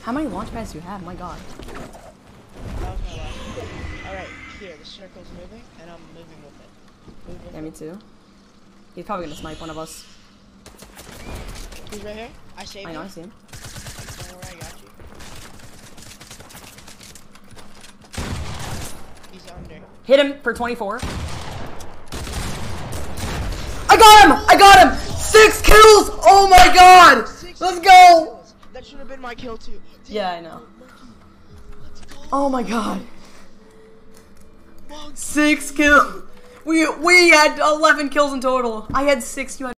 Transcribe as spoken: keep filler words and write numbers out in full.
How many launch pads do you have? My god. That was my last one. Alright, here, the circle's moving, and I'm moving with it. Move with Yeah, it. me too. He's probably gonna snipe one of us. He's right here. I saved I know, him. I see him. Don't worry, I got you. He's under. Hit him for twenty-four. I got him! I got him! Six kills! Oh my god! Six Let's go! kills. That should have been my kill too. Damn. Yeah, I know. Let's go. Oh my god. Six kills. We we had eleven kills in total. I had six. You had